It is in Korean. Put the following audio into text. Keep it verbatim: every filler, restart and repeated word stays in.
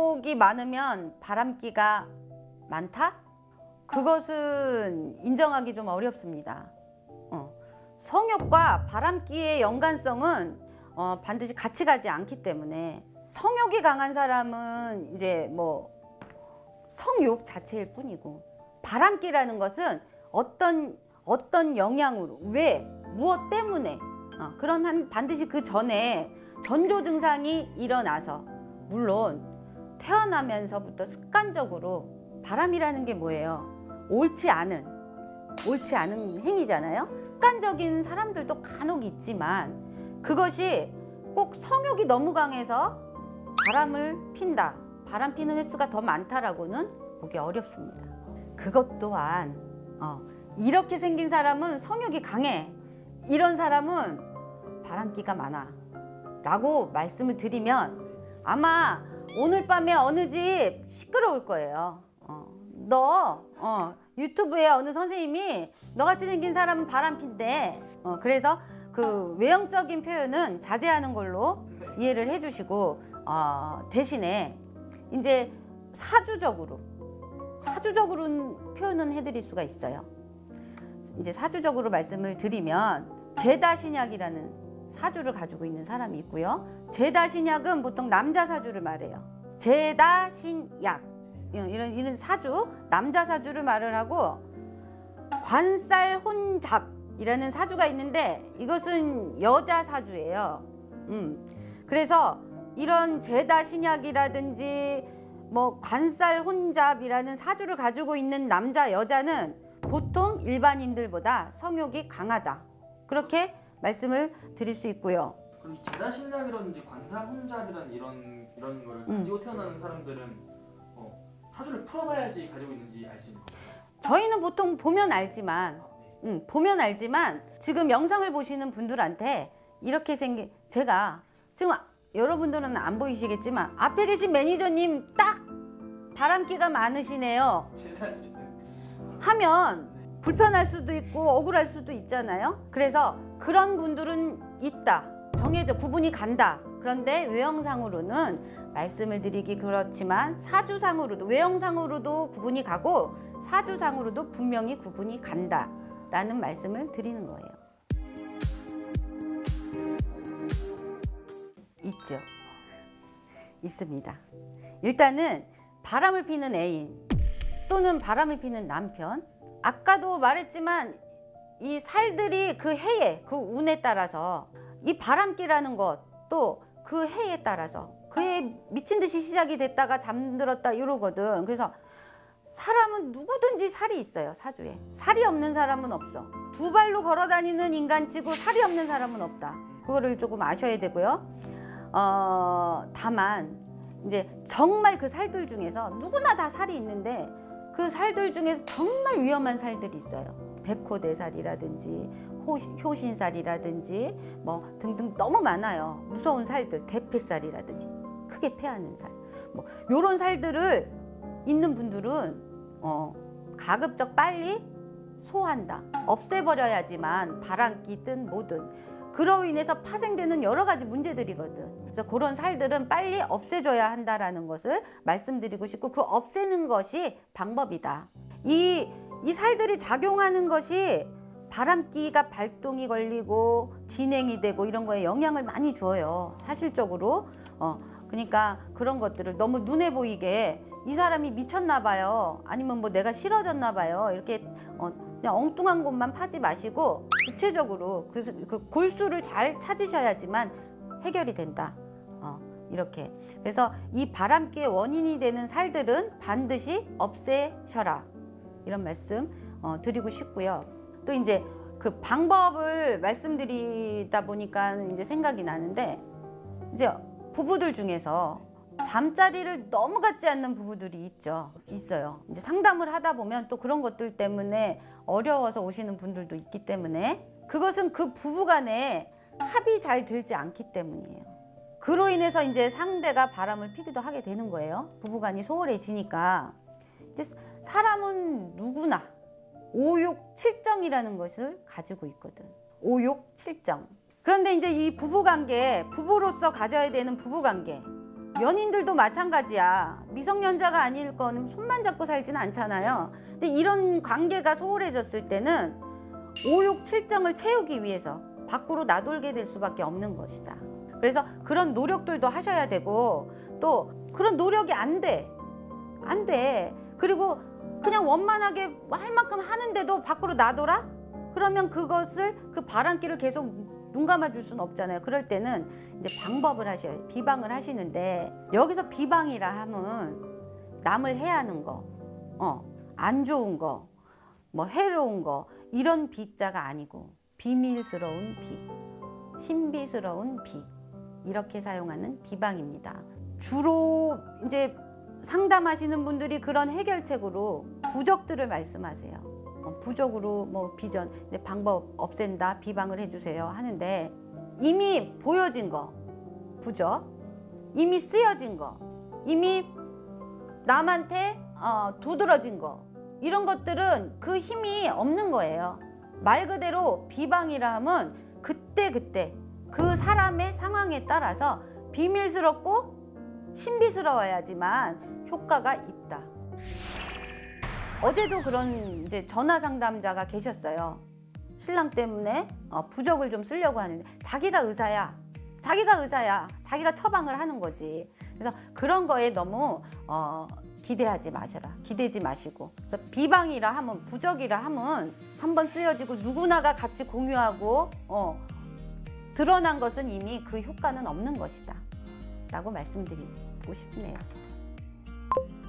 성욕이 많으면 바람기가 많다? 그것은 인정하기 좀 어렵습니다. 어. 성욕과 바람기의 연관성은 어, 반드시 같이 가지 않기 때문에 성욕이 강한 사람은 이제 뭐 성욕 자체일 뿐이고, 바람기라는 것은 어떤 어떤 영향으로, 왜, 무엇 때문에, 어, 그런 한 반드시 그 전에 전조 증상이 일어나서, 물론 태어나면서부터 습관적으로 바람이라는 게 뭐예요? 옳지 않은 옳지 않은 행위잖아요. 습관적인 사람들도 간혹 있지만 그것이 꼭 성욕이 너무 강해서 바람을 핀다, 바람 피는 횟수가 더 많다라고는 보기 어렵습니다. 그것 또한 어, 이렇게 생긴 사람은 성욕이 강해, 이런 사람은 바람기가 많아 라고 말씀을 드리면 아마 오늘 밤에 어느 집 시끄러울 거예요. 어, 너 어, 유튜브에 어느 선생님이 너같이 생긴 사람은 바람 핀대. 어, 그래서 그 외형적인 표현은 자제하는 걸로 이해를 해주시고, 어, 대신에 이제 사주적으로 사주적으로 표현은 해드릴 수가 있어요. 이제 사주적으로 말씀을 드리면 제다신약이라는 사주를 가지고 있는 사람이 있고요. 제다신약은 보통 남자 사주를 말해요. 제다신약 이런 이런 사주, 남자 사주를 말을 하고, 관살혼잡이라는 사주가 있는데 이것은 여자 사주예요. 음. 그래서 이런 제다신약이라든지 뭐 관살혼잡이라는 사주를 가지고 있는 남자 여자는 보통 일반인들보다 성욕이 강하다, 그렇게 말씀을 드릴 수 있고요. 그럼 이 제다신약이라든지 관살혼잡이라는 이런 이런 거를 가지고 음. 태어나는 사람들은 어, 사주를 풀어봐야지 가지고 있는지 알 수 있는 거예요? 저희는 보통 보면 알지만, 음, 보면 알지만 지금 영상을 보시는 분들한테 이렇게 생긴, 제가 지금 여러분들은 안 보이시겠지만 앞에 계신 매니저님 딱 바람기가 많으시네요 하면 불편할 수도 있고 억울할 수도 있잖아요. 그래서 그런 분들은 있다, 정해져 구분이 간다. 그런데 외형상으로는 말씀을 드리기 그렇지만 사주상으로도, 외형상으로도 구분이 가고 사주상으로도 분명히 구분이 간다 라는 말씀을 드리는 거예요. 있죠. 있습니다. 일단은 바람을 피는 애인 또는 바람을 피는 남편, 아까도 말했지만 이 살들이 그 해에, 그 운에 따라서, 이 바람기라는 것 또 그 해에 따라서 그 해 미친 듯이 시작이 됐다가 잠들었다 이러거든. 그래서 사람은 누구든지 살이 있어요. 사주에 살이 없는 사람은 없어. 두 발로 걸어 다니는 인간치고 살이 없는 사람은 없다. 그거를 조금 아셔야 되고요. 어, 다만 이제 정말 그 살들 중에서 누구나 다 살이 있는데 그 살들 중에서 정말 위험한 살들이 있어요. 백호대살이라든지 효신살이라든지 뭐 등등 너무 많아요. 무서운 살들, 대패살이라든지 크게 패하는 살, 뭐 요런 살들을 있는 분들은 어, 가급적 빨리 소한다, 없애버려야지만 바람기든 뭐든 그로 인해서 파생되는 여러 가지 문제들이거든. 그래서 그런 살들은 빨리 없애줘야 한다라는 것을 말씀드리고 싶고, 그 없애는 것이 방법이다. 이, 이 살들이 작용하는 것이 바람기가 발동이 걸리고 진행이 되고 이런 거에 영향을 많이 줘요. 사실적으로. 어, 그러니까 그런 것들을 너무 눈에 보이게 이 사람이 미쳤나 봐요, 아니면 뭐 내가 싫어졌나 봐요, 이렇게 어, 그냥 엉뚱한 것만 파지 마시고 구체적으로 그, 그 골수를 잘 찾으셔야지만 해결이 된다. 어, 이렇게. 그래서 이 바람기의 원인이 되는 살들은 반드시 없애셔라, 이런 말씀 어, 드리고 싶고요. 또 이제 그 방법을 말씀드리다 보니까 이제 생각이 나는데, 이제 부부들 중에서 잠자리를 너무 갖지 않는 부부들이 있죠. 있어요. 이제 상담을 하다 보면 또 그런 것들 때문에 어려워서 오시는 분들도 있기 때문에, 그것은 그 부부간에 합이 잘 들지 않기 때문이에요. 그로 인해서 이제 상대가 바람을 피기도 하게 되는 거예요. 부부간이 소홀해지니까. 이제 사람은 누구나 오욕 칠정이라는 것을 가지고 있거든. 오욕 칠정. 그런데 이제 이 부부관계, 부부로서 가져야 되는 부부관계, 연인들도 마찬가지야. 미성년자가 아닐 거는 손만 잡고 살진 않잖아요. 근데 이런 관계가 소홀해졌을 때는 오욕 칠정을 채우기 위해서 밖으로 나돌게 될 수밖에 없는 것이다. 그래서 그런 노력들도 하셔야 되고, 또 그런 노력이 안 돼. 안 돼. 그리고 그냥 원만하게 할 만큼 하는데도 밖으로 나돌아? 그러면 그것을, 그 바람길을 계속 눈 감아줄 수는 없잖아요. 그럴 때는 이제 방법을 하셔요. 비방을 하시는데, 여기서 비방이라 하면 남을 해하는 거, 어, 안 좋은 거, 뭐 해로운 거, 이런 비자가 아니고 비밀스러운 비, 신비스러운 비, 이렇게 사용하는 비방입니다. 주로 이제 상담하시는 분들이 그런 해결책으로 부적들을 말씀하세요. 어, 부적으로 뭐 비전, 이제 방법 없앤다, 비방을 해주세요 하는데, 이미 보여진 거 부적, 이미 쓰여진 거, 이미 남한테 어, 두드러진 거, 이런 것들은 그 힘이 없는 거예요. 말 그대로 비방이라 하면 그때그때 그 사람의 상황에 따라서 비밀스럽고 신비스러워야지만 효과가 있다. 어제도 그런 이제 전화 상담자가 계셨어요. 신랑 때문에 어, 부적을 좀 쓰려고 하는데, 자기가 의사야. 자기가 의사야. 자기가 처방을 하는 거지. 그래서 그런 거에 너무 어, 기대하지 마셔라. 기대지 마시고. 그래서 비방이라 하면, 부적이라 하면 한번 쓰여지고 누구나가 같이 공유하고 어, 드러난 것은 이미 그 효과는 없는 것이다 라고 말씀드리고 싶네요.